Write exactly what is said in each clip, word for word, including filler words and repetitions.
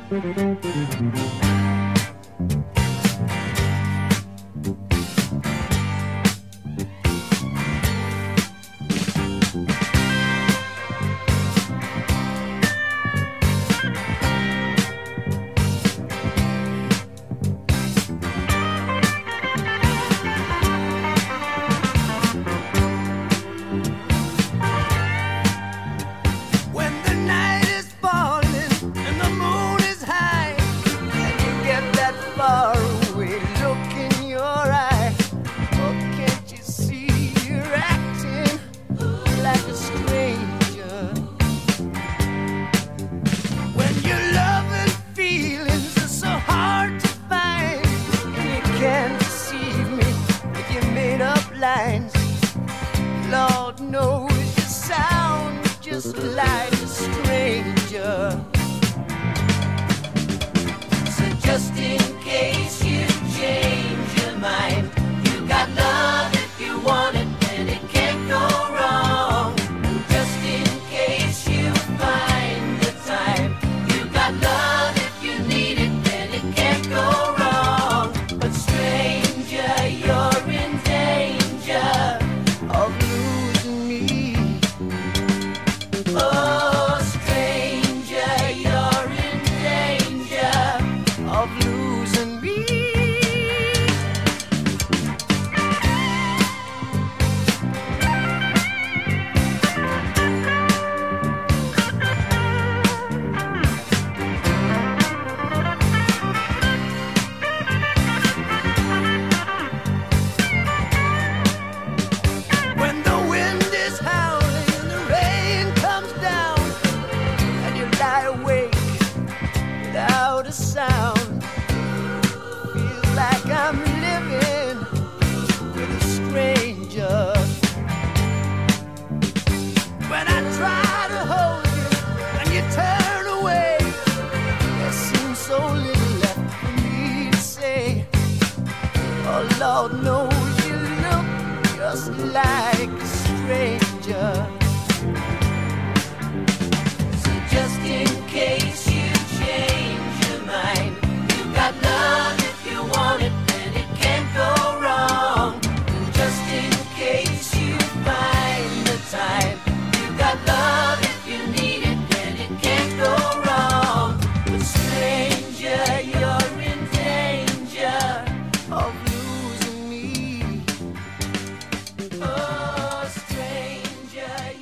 Lord knows you sound just like a stranger. So just in case you change your mind, you got love if you want it, and it can't go wrong. Just in case you find the time, you got love if you need it, and it can't go wrong. But stranger, you're in danger of losing me. Oh, stranger, you're in danger of losing me. When the wind is howling and the rain comes down, and you lie awake without a sound, feels like I'm living with a stranger. When I try to hold you and you turn away, there seems so little left for me to say. Oh, Lord knows you look just like a stranger. So just in case you change your mind, you got love if you want it, and it can't go wrong. Just in case you find the time, you got love if you need it, and it can't go wrong. But stranger, you're in danger of losing me. Oh, stranger.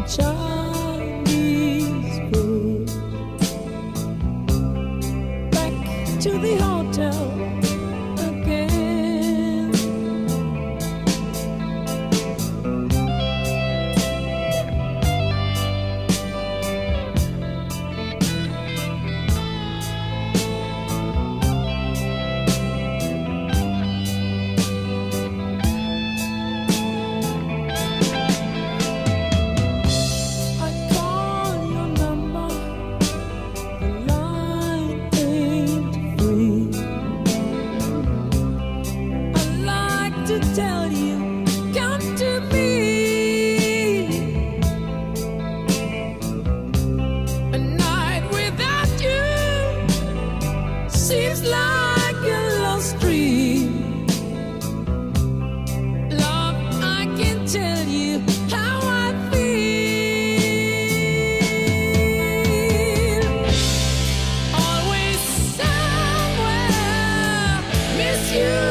Chinese food. Back to the hotel again. I call your number, the line ain't free. I like to tell you, come to me. A night without you seems like a lost dream. Love, I can tell you how I feel. Always somewhere, miss you.